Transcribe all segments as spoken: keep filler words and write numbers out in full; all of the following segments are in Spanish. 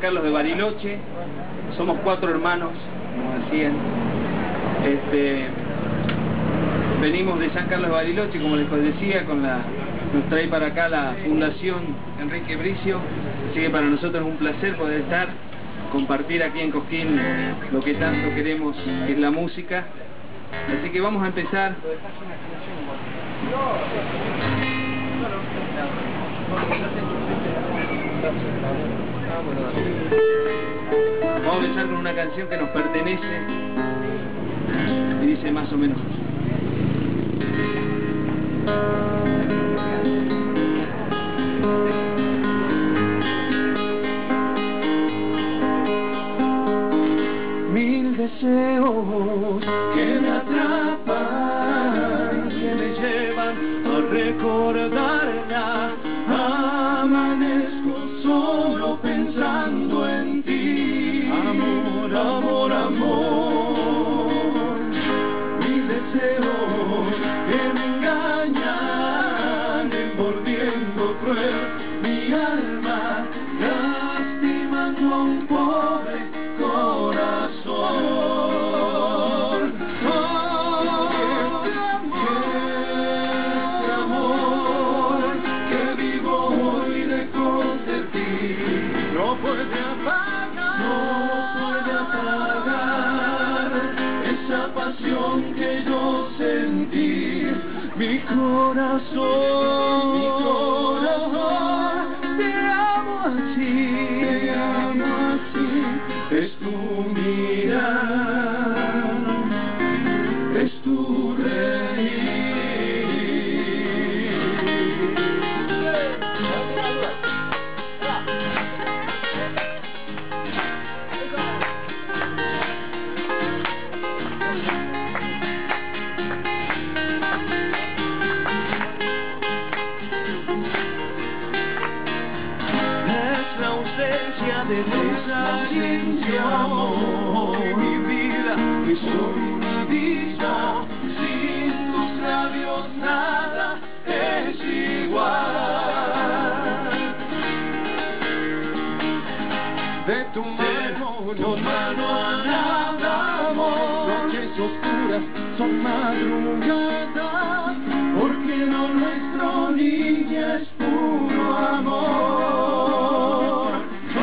Carlos de Bariloche. Somos cuatro hermanos, como decían. Este, venimos de San Carlos de Bariloche, como les decía, con la, nos trae para acá la Fundación Enrique Bricio. Así que para nosotros es un placer poder estar, compartir aquí en Cosquín lo que tanto queremos, que es la música. Así que vamos a empezar. Vamos a empezar con una canción que nos pertenece y dice más o menos así. Mil deseos que me atrapan, que me llevan a recordarla. Amanezco solo pensando en ti. Amor, amor, amor. Mil deseos que me engañan, envolviendo cruel mi alma, lastimando a un pobre corazón. Oh, este amor que vivo hoy lejos de ti no puede apagar, no puede apagar esa pasión que yo sentí. Mi corazón, mi corazón, te amo así, te amo así. Es tu mirar, es tu reír. Es la ausencia de tu amor, mi vida, mi sol, mi vida. Sin tus labios nada es igual. De tu mano, no mano a nada, amor. Noches oscuras son madrugadas, porque lo nuestro, niña, es puro amor. Oh,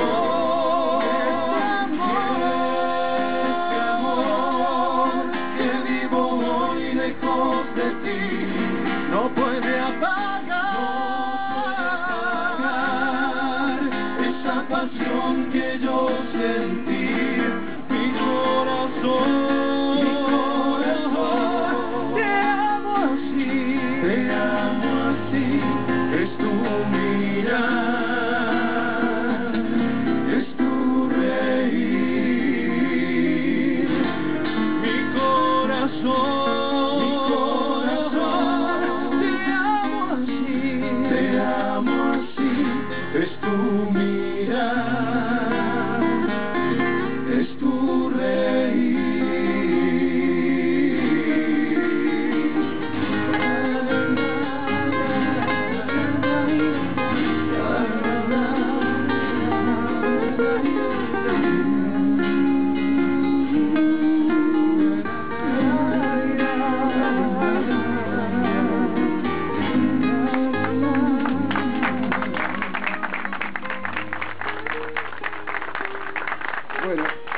este amor que vivo hoy lejos de ti no puede apagar esa pasión que yo sentí. Mi corazón, mi corazón, te amo así, te amo así. Es tu mirar, es tu reír. Mi corazón, mi corazón, te amo así, te amo así. Es tu mirar, es tu reír. Bueno.